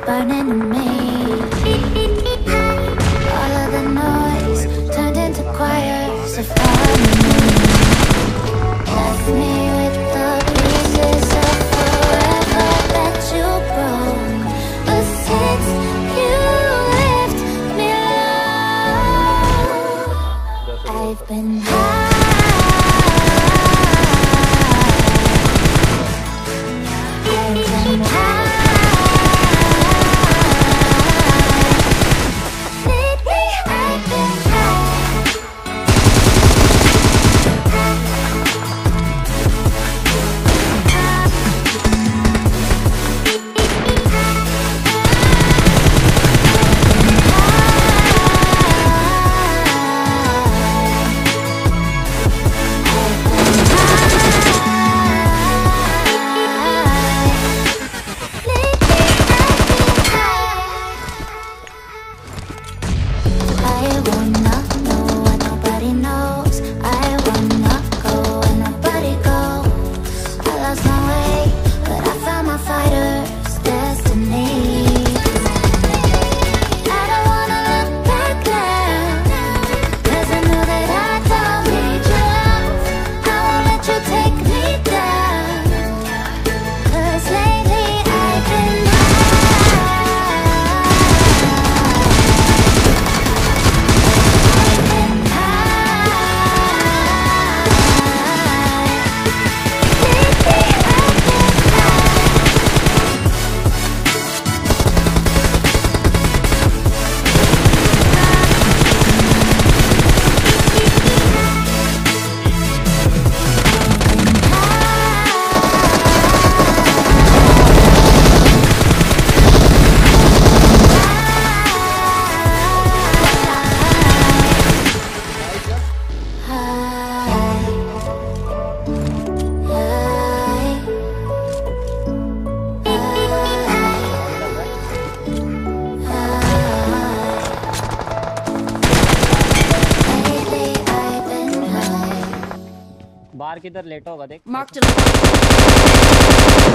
burning in me. All of the noise turned into choirs of harmony. Left me with the pieces of forever that you broke. But since you left me alone, I've been high. बाहर किधर लेटा होगा देख। Marked a